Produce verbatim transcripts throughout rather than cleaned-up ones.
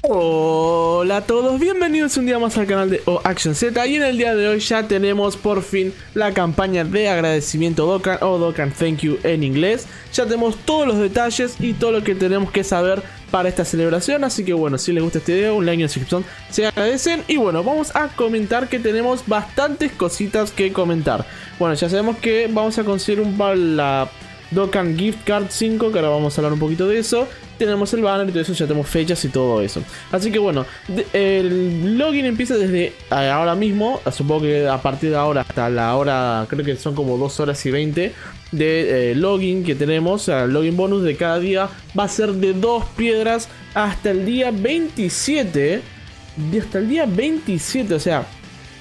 Hola a todos, bienvenidos un día más al canal de O Action Z. Y en el día de hoy ya tenemos por fin la campaña de agradecimiento Dokkan, o Dokkan Thank You en inglés. Ya tenemos todos los detalles y todo lo que tenemos que saber para esta celebración. Así que bueno, si les gusta este video, un like y una suscripción se agradecen. Y bueno, vamos a comentar que tenemos bastantes cositas que comentar. Bueno, ya sabemos que vamos a conseguir un la Dokkan Gift Card cinco, que ahora vamos a hablar un poquito de eso. Tenemos el banner y todo eso, ya tenemos fechas y todo eso. Así que bueno, de, el login empieza desde ahora mismo. Supongo que a partir de ahora hasta la hora, creo que son como dos horas y veinte de eh, login que tenemos. O sea, el login bonus de cada día va a ser de dos piedras hasta el día veintisiete. De hasta el día veintisiete, o sea,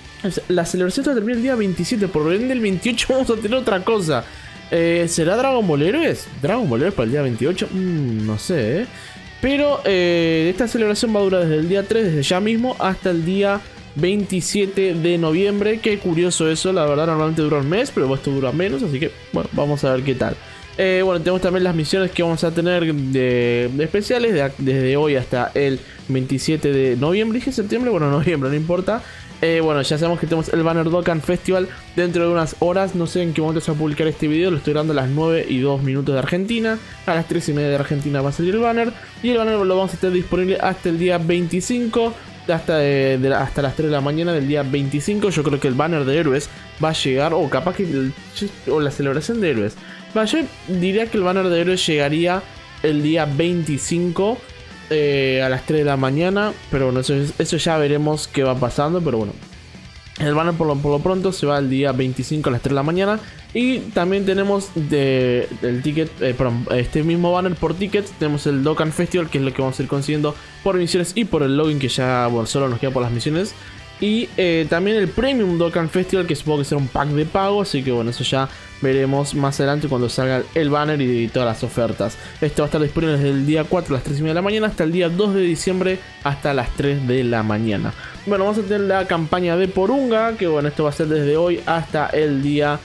la celebración se termina el día veintisiete. Por lo ende, el veintiocho vamos a tener otra cosa. Eh, ¿Será Dragon Ball Heroes? ¿Dragon Ball Heroes para el día veintiocho? Mm, no sé, ¿eh? Pero eh, esta celebración va a durar desde el día tres, desde ya mismo, hasta el día veintisiete de noviembre. Qué curioso eso, la verdad. Normalmente dura un mes, pero esto dura menos. Así que, bueno, vamos a ver qué tal. eh, Bueno, tenemos también las misiones que vamos a tener de, de especiales de, desde hoy hasta el veintisiete de noviembre. Dije septiembre, bueno, noviembre, no importa. Eh, bueno, ya sabemos que tenemos el Banner Dokkan Festival dentro de unas horas. No sé en qué momento se va a publicar este video. Lo estoy grabando a las nueve y dos minutos de Argentina. A las tres y media de Argentina va a salir el banner. Y el banner lo vamos a tener disponible hasta el día veinticinco. Hasta, eh, de, hasta las tres de la mañana del día veinticinco. Yo creo que el banner de héroes va a llegar. O capaz que el, o la celebración de héroes va, yo diría que el banner de héroes llegaría el día veinticinco. Eh, a las tres de la mañana, pero bueno, eso, eso ya veremos qué va pasando. Pero bueno, el banner por lo, por lo pronto se va el día veinticinco a las tres de la mañana. Y también tenemos de, el ticket, eh, perdón, este mismo banner por tickets. Tenemos el Dokkan Festival, que es lo que vamos a ir consiguiendo por misiones y por el login, que ya bueno, solo nos queda por las misiones. Y eh, también el Premium Dokkan Festival, que supongo que será un pack de pago. Así que bueno, eso ya veremos más adelante cuando salga el banner y, y todas las ofertas. Esto va a estar disponible desde el día cuatro a las tres y media de la mañana hasta el día dos de diciembre hasta las tres de la mañana. Bueno, vamos a tener la campaña de Porunga, que bueno, esto va a ser desde hoy hasta el día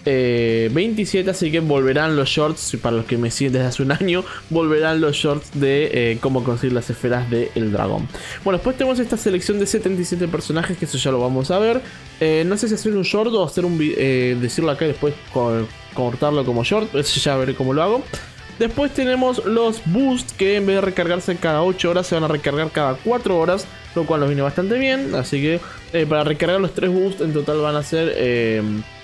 Eh, veintisiete, así que volverán los shorts. Para los que me siguen desde hace un año, volverán los shorts de eh, cómo conseguir las esferas del dragón. Bueno, después tenemos esta selección de setenta y siete personajes, que eso ya lo vamos a ver. eh, No sé si hacer un short o hacer un eh, decirlo acá y después cortarlo como short. Eso ya veré cómo lo hago. Después tenemos los boosts, que en vez de recargarse cada ocho horas se van a recargar cada cuatro horas, lo cual nos viene bastante bien. Así que eh, para recargar los tres boosts en total van a ser eh,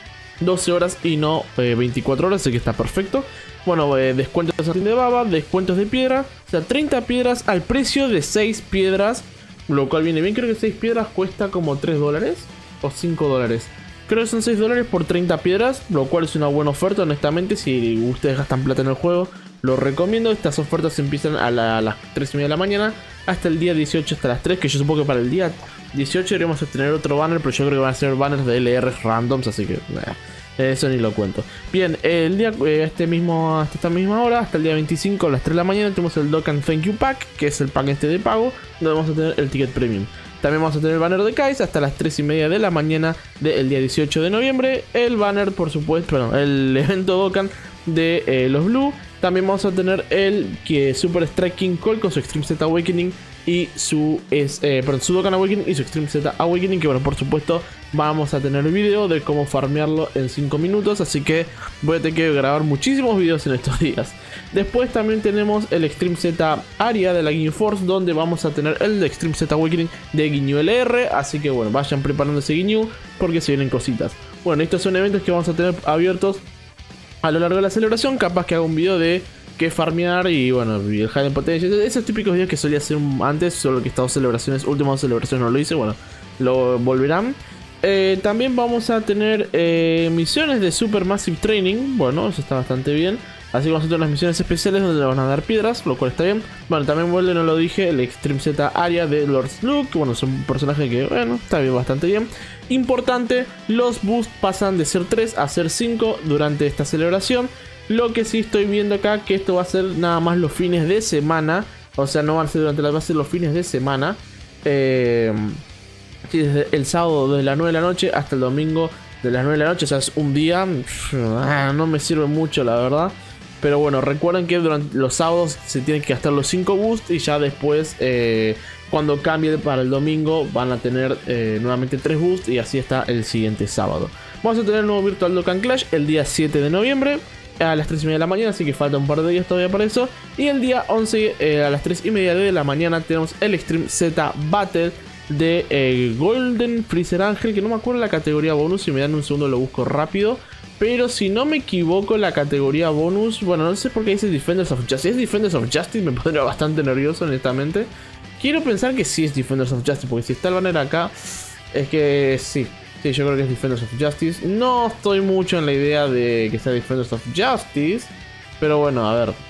doce horas y no eh, veinticuatro horas, así que está perfecto. Bueno, eh, descuentos de sartén de baba, descuentos de piedra. O sea, treinta piedras al precio de seis piedras, lo cual viene bien. Creo que seis piedras cuesta como tres dólares o cinco dólares. Creo que son seis dólares por treinta piedras, lo cual es una buena oferta, honestamente. Si ustedes gastan plata en el juego, lo recomiendo. Estas ofertas empiezan a, la, a las tres y media de la mañana hasta el día dieciocho, hasta las tres. Que yo supongo que para el día dieciocho iremos a tener otro banner, pero yo creo que van a ser banners de L R randoms, así que eh, eso ni lo cuento. Bien, el día eh, este mismo, hasta esta misma hora, hasta el día veinticinco a las tres de la mañana, tenemos el Dokkan Thank You Pack, que es el pack este de pago, donde vamos a tener el ticket premium. También vamos a tener el banner de Kais hasta las tres y media de la mañana del día dieciocho de noviembre. El banner, por supuesto, bueno, el evento Dokkan de eh, los Blue. También vamos a tener el que Super Strike King Cole con su Extreme Z Awakening y su, es, eh, perdón, su Dokkan Awakening y su Extreme Z Awakening. Que bueno, por supuesto vamos a tener video de cómo farmearlo en cinco minutos. Así que voy a tener que grabar muchísimos videos en estos días. Después también tenemos el Extreme Z Aria de la Ginyu Force, donde vamos a tener el Extreme Z Awakening de Ginyu L R. Así que bueno, vayan preparando ese Ginyu porque se vienen cositas. Bueno, estos son eventos que vamos a tener abiertos a lo largo de la celebración. Capaz que haga un video de qué farmear y bueno, y el high de potencia, esos típicos videos que solía hacer antes, solo que estas celebraciones, últimas celebraciones no lo hice. Bueno, lo volverán. Eh, también vamos a tener eh, misiones de Supermassive Training. Bueno, eso está bastante bien. Así que vamos a tener las misiones especiales donde le van a dar piedras, lo cual está bien. Bueno, también vuelve, no lo dije, el Extreme Z Aria de Lord Slug, que bueno, son personajes que, bueno, está bien, bastante bien. Importante, los boosts pasan de ser tres a ser cinco durante esta celebración. Lo que sí estoy viendo acá, que esto va a ser nada más los fines de semana. O sea, no va a ser durante la, va a ser los fines de semana. Eh, sí, desde el sábado desde las nueve de la noche hasta el domingo de las nueve de la noche. O sea, es un día. No me sirve mucho, la verdad. Pero bueno, recuerden que durante los sábados se tienen que gastar los cinco boosts y ya después, eh, cuando cambie para el domingo, van a tener eh, nuevamente tres boosts y así está el siguiente sábado. Vamos a tener el nuevo Virtual Dokkan Clash el día siete de noviembre a las tres y media de la mañana, así que falta un par de días todavía para eso. Y el día once eh, a las tres y media de la mañana tenemos el Extreme Z Battle de eh, Golden Freezer Angel, que no me acuerdo la categoría bonus, si me dan un segundo lo busco rápido. Pero si no me equivoco, la categoría bonus, bueno, no sé por qué dice Defenders of Justice. Si es Defenders of Justice me pondría bastante nervioso, honestamente. Quiero pensar que sí es Defenders of Justice, porque si está el banner acá, es que sí. Sí, yo creo que es Defenders of Justice. No estoy mucho en la idea de que sea Defenders of Justice, pero bueno, a ver.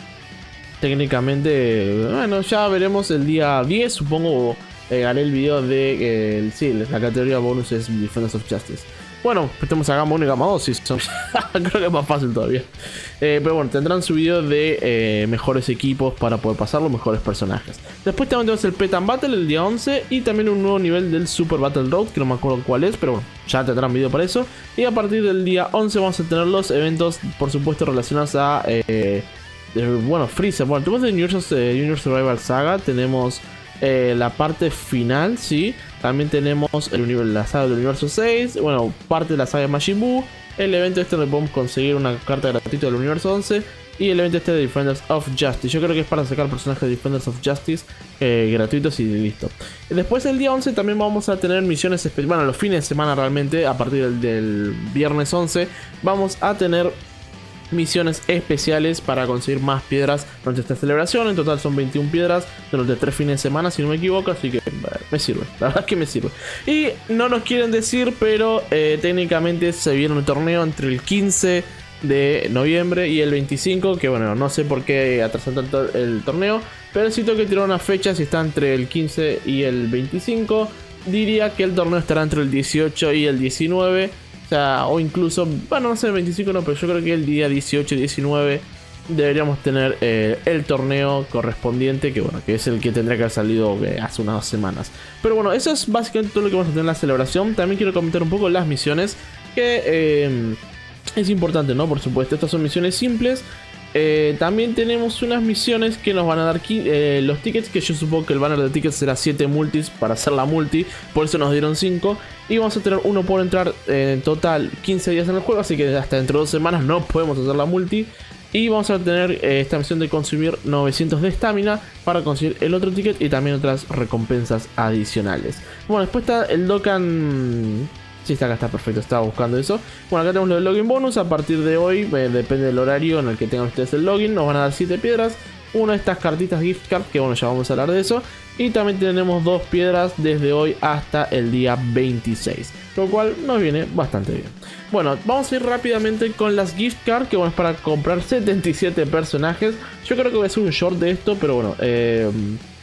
Técnicamente, bueno, ya veremos el día diez, supongo. Eh, haré el video de eh, sí, la categoría bonus es Defenders of Justice. Bueno, estamos a Gama uno y Gama dos, sí, son... creo que es más fácil todavía. Eh, pero bueno, tendrán su video de eh, mejores equipos para poder pasar los mejores personajes. Después también tenemos el Petan Battle el día once y también un nuevo nivel del Super Battle Road, que no me acuerdo cuál es, pero bueno, ya tendrán video para eso. Y a partir del día once vamos a tener los eventos, por supuesto, relacionados a... Eh, eh, bueno, Freezer. Bueno, tenemos el Universe, eh, Universe Survival Saga, tenemos... Eh, la parte final, sí. También tenemos el, la saga del universo seis. Bueno, parte de la saga de Majin Buu. El evento este donde podemos conseguir una carta gratuita del universo once. Y el evento este de Defenders of Justice. Yo creo que es para sacar personajes de Defenders of Justice eh, gratuitos y listo. Después el día once también vamos a tener misiones especiales. Bueno, los fines de semana realmente. A partir del, del viernes once vamos a tener misiones especiales para conseguir más piedras durante esta celebración. En total son veintiuna piedras durante tres fines de semana, si no me equivoco, así que me sirve, la verdad es que me sirve. Y no nos quieren decir, pero eh, técnicamente se viene un torneo entre el quince de noviembre y el veinticinco, que bueno, no sé por qué atrasan tanto el torneo, pero sí tengo que tirar una fecha. Si está entre el quince y el veinticinco, diría que el torneo estará entre el dieciocho y el diecinueve. O sea, o incluso, bueno, no sé, el veinticinco no, pero yo creo que el día dieciocho y diecinueve deberíamos tener eh, el torneo correspondiente, que bueno, que es el que tendría que haber salido eh, hace unas dos semanas. Pero bueno, eso es básicamente todo lo que vamos a tener en la celebración. También quiero comentar un poco las misiones, que eh, es importante, ¿no? Por supuesto, estas son misiones simples. Eh, también tenemos unas misiones que nos van a dar eh, los tickets, que yo supongo que el banner de tickets será siete multis para hacer la multi, por eso nos dieron cinco. Y vamos a tener uno por entrar eh, en total quince días en el juego, así que hasta dentro de dos semanas no podemos hacer la multi. Y vamos a tener eh, esta misión de consumir novecientos de estamina para conseguir el otro ticket y también otras recompensas adicionales. Bueno, después está el Dokkan... Sí, está acá, está perfecto, estaba buscando eso. Bueno, acá tenemos lo del login bonus. A partir de hoy, eh, depende del horario en el que tengan ustedes el login, nos van a dar siete piedras. Una de estas cartitas gift card, que bueno, ya vamos a hablar de eso. Y también tenemos dos piedras desde hoy hasta el día veintiséis, lo cual nos viene bastante bien. Bueno, vamos a ir rápidamente con las gift card, que bueno, es para comprar setenta y siete personajes. Yo creo que voy a hacer un short de esto, pero bueno, eh,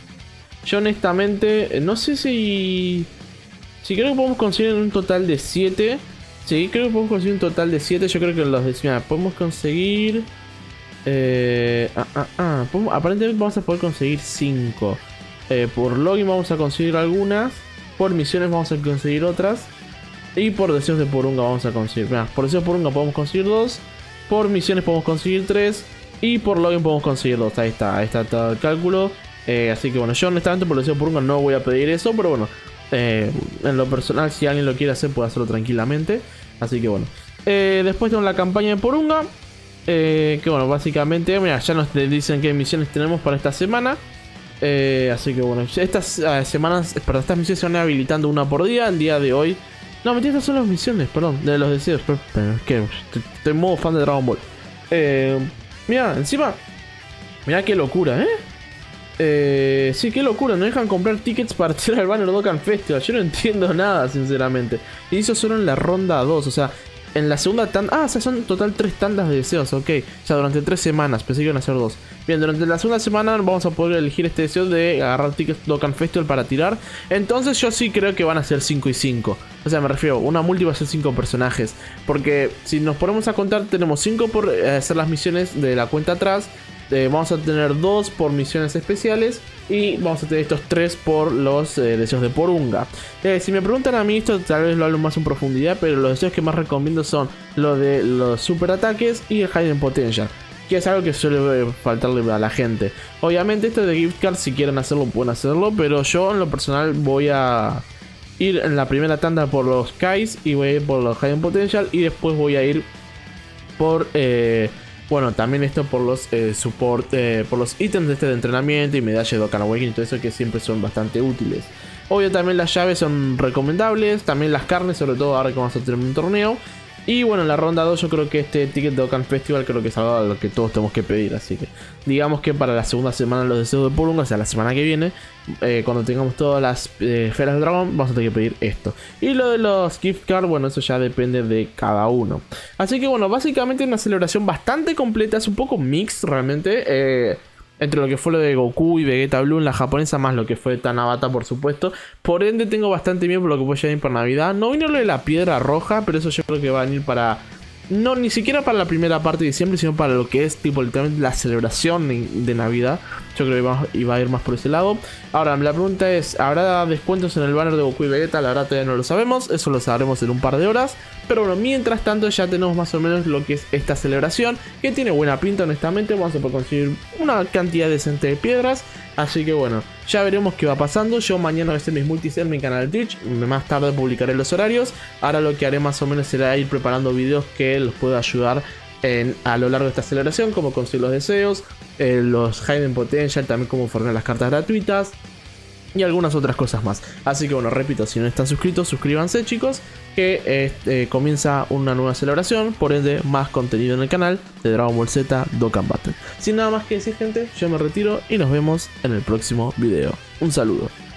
yo honestamente no sé si... Sí, creo que podemos conseguir un total de siete. Sí, creo que podemos conseguir un total de siete. Yo creo que los decía, podemos conseguir... Eh, ah, ah, ah, podemos, aparentemente vamos a poder conseguir cinco. Eh, por login vamos a conseguir algunas. Por misiones vamos a conseguir otras. Y por deseos de Porunga vamos a conseguir... Mirá, por deseos de Porunga podemos conseguir dos. Por misiones podemos conseguir tres. Y por login podemos conseguir dos. Ahí está, ahí está todo el cálculo. Eh, así que bueno, yo honestamente por deseos de Porunga no voy a pedir eso, pero bueno... Eh, en lo personal, si alguien lo quiere hacer, puede hacerlo tranquilamente. Así que bueno, eh, después tenemos la campaña de Porunga, eh, que bueno, básicamente, mira, ya nos dicen qué misiones tenemos para esta semana. eh, Así que bueno, estas uh, semanas, para estas misiones se van habilitando una por día. El día de hoy, no, mentira, estas son las misiones, perdón, de los deseos. Pero, pero es que estoy, estoy en modo fan de Dragon Ball. eh, Mira, encima, mira qué locura, eh Eh, sí, qué locura, no dejan comprar tickets para tirar el banner Dokkan Festival. Yo no entiendo nada, sinceramente. Y eso solo en la ronda dos, o sea, en la segunda tanda... Ah, o sea, son en total tres tandas de deseos, ok. O sea, durante tres semanas, pensé que iban a ser dos. Bien, durante la segunda semana vamos a poder elegir este deseo de agarrar tickets Dokkan Festival para tirar. Entonces yo sí creo que van a ser cinco y cinco. O sea, me refiero, una multi va a ser cinco personajes. Porque si nos ponemos a contar, tenemos cinco por eh, hacer las misiones de la cuenta atrás. Eh, vamos a tener dos por misiones especiales y vamos a tener estos tres por los eh, deseos de Porunga. Eh, si me preguntan a mí, esto tal vez lo hablo más en profundidad, pero los deseos que más recomiendo son los de los super ataques y el Hidden Potential. que es algo que suele faltarle a la gente. Obviamente esto de gift card, si quieren hacerlo pueden hacerlo, pero yo en lo personal voy a ir en la primera tanda por los Kais y voy a ir por los Hidden Potential, y después voy a ir por eh, bueno, también esto por los eh, support, eh, por los ítems de este de entrenamiento y medalla de Dokkan Awakening y todo eso, que siempre son bastante útiles. Obvio también las llaves son recomendables, también las carnes, sobre todo ahora que vamos a tener un torneo. Y bueno, en la ronda dos yo creo que este ticket de Dokkan Festival creo que es algo a lo que todos tenemos que pedir. Así que digamos que para la segunda semana de los deseos de Purunga, o sea la semana que viene, eh, cuando tengamos todas las eh, esferas del dragón, vamos a tener que pedir esto. Y lo de los gift cards, bueno, eso ya depende de cada uno. Así que bueno, básicamente una celebración bastante completa, es un poco mix realmente. Eh... Entre lo que fue lo de Goku y Vegeta Blue en la japonesa, más lo que fue Tanabata, por supuesto. Por ende tengo bastante miedo por lo que puede venir por Navidad. No vino lo de la piedra roja, pero eso yo creo que va a venir para... No, ni siquiera para la primera parte de diciembre, sino para lo que es tipo literalmente la celebración de, de Navidad. Yo creo que iba, iba a ir más por ese lado. Ahora, la pregunta es, ¿habrá descuentos en el banner de Goku y Vegeta? La verdad todavía no lo sabemos, eso lo sabremos en un par de horas. Pero bueno, mientras tanto ya tenemos más o menos lo que es esta celebración, que tiene buena pinta honestamente. Vamos a poder conseguir una cantidad decente de piedras. Así que bueno, ya veremos qué va pasando. Yo mañana voy a hacer mis multis en mi canal de Twitch. Más tarde publicaré los horarios. Ahora lo que haré más o menos será ir preparando videos que los pueda ayudar en, a lo largo de esta celebración. Como conseguir los deseos, eh, los Hidden Potential, también como fornear las cartas gratuitas y algunas otras cosas más. Así que bueno, repito, si no están suscritos, suscríbanse chicos, que eh, comienza una nueva celebración, por ende más contenido en el canal de Dragon Ball Z Dokkan Battle. Sin nada más que decir gente, yo me retiro y nos vemos en el próximo video. Un saludo.